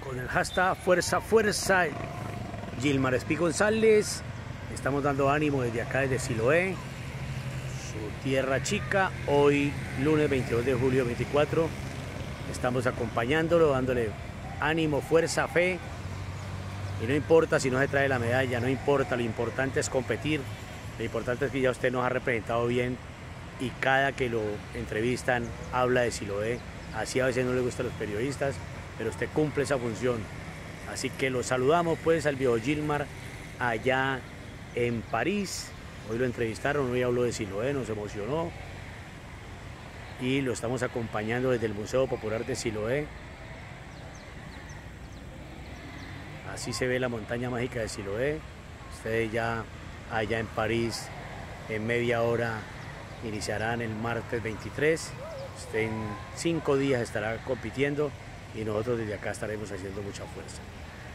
con el hashtag Fuerza Fuerza Gilmar Espí González. Estamos dando ánimo desde acá, desde Siloé, su tierra chica. Hoy lunes 22 de julio 24 estamos acompañándolo, dándole ánimo, fuerza, fe. Y no importa si no se trae la medalla, no importa, lo importante es competir. Lo importante es que ya usted nos ha representado bien y cada que lo entrevistan habla de Siloé. Así a veces no le gusta a los periodistas, pero usted cumple esa función. Así que lo saludamos pues al viejo Gilmar allá en París. Hoy lo entrevistaron, hoy habló de Siloé, nos emocionó. Y lo estamos acompañando desde el Museo Popular de Siloé. Así se ve la montaña mágica de Siloé. Ustedes ya allá en París en media hora iniciarán el martes 23. Usted en 5 días estará compitiendo y nosotros desde acá estaremos haciendo mucha fuerza.